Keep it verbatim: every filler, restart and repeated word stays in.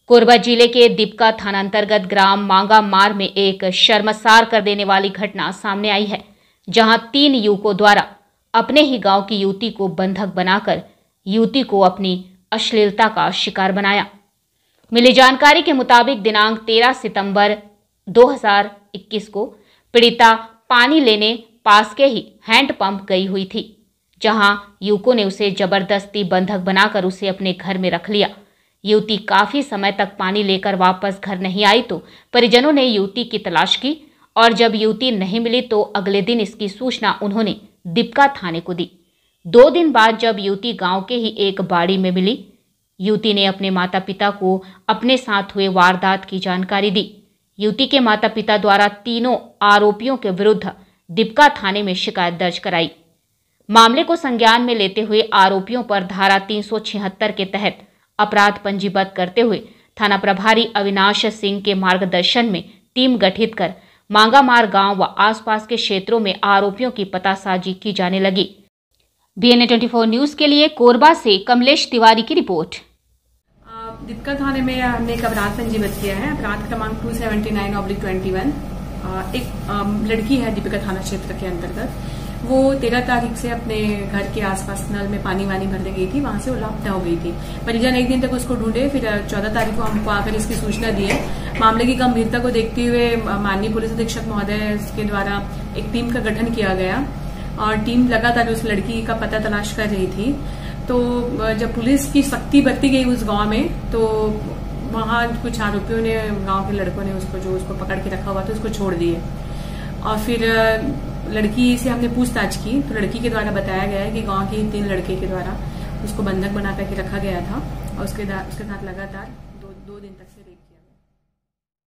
कोरबा जिले के दीपका थाना अंतर्गत ग्राम मांगा मार में एक शर्मसार कर देने वाली घटना सामने आई है, जहां तीन युवकों द्वारा अपने ही गांव की युवती को बंधक बनाकर युवती को अपनी अश्लीलता का शिकार बनाया। मिली जानकारी के मुताबिक दिनांक तेरह सितंबर दो हज़ार इक्कीस को पीड़िता पानी लेने पास के ही हैंडपंप गई हुई थी, जहां युवकों ने उसे जबरदस्ती बंधक बनाकर उसे अपने घर में रख लिया। युवती काफी समय तक पानी लेकर वापस घर नहीं आई तो परिजनों ने युवती की तलाश की और जब युवती नहीं मिली तो अगले दिन इसकी सूचना उन्होंने दीपका थाने को दी। दो दिन बाद जब युवती गांव के ही एक बाड़ी में मिली, युवती ने अपने माता पिता को अपने साथ हुए वारदात की जानकारी दी। युवती के माता पिता द्वारा तीनों आरोपियों के विरुद्ध दीपका थाने में शिकायत दर्ज कराई। मामले को संज्ञान में लेते हुए आरोपियों पर धारा तीन सौ छिहत्तर के तहत अपराध पंजीबद्ध करते हुए थाना प्रभारी अविनाश सिंह के मार्गदर्शन में टीम गठित कर मांगामार गांव व आसपास के क्षेत्रों में आरोपियों की पतासाजी की जाने लगी। बी एन ए चौबीस न्यूज के लिए कोरबा से कमलेश तिवारी की रिपोर्ट। दीपका थाने में हमने एक अपराध पंजीबद्ध किया है, अपराध क्रमांक दो सौ उन्यासी ऑब्लिक इक्कीस। एक लड़की है दीपिका थाना क्षेत्र के अंतर्गत, वो तेरह तारीख से अपने घर के आसपास नल में पानी वानी भरने गई थी, वहां से वो लापता हो गई थी। परिजन एक दिन तक उसको ढूंढे, फिर चौदह तारीख को हमको आकर इसकी सूचना दी है। मामले की गंभीरता को देखते हुए माननीय पुलिस अधीक्षक महोदय के द्वारा एक टीम का गठन किया गया और टीम लगातार उस लड़की का पता तलाश कर रही थी। तो जब पुलिस की सख्ती बरती गई उस गांव में, तो वहां कुछ आरोपियों ने, गांव के लड़कों ने उसको जो उसको पकड़ के रखा हुआ था उसको छोड़ दिए और फिर लड़की से हमने पूछताछ की तो लड़की के द्वारा बताया गया है कि गांव के तीन लड़के के द्वारा उसको बंधक बना करके रखा गया था और उसके उसके साथ लगातार दो दो दिन तक से रेप किया।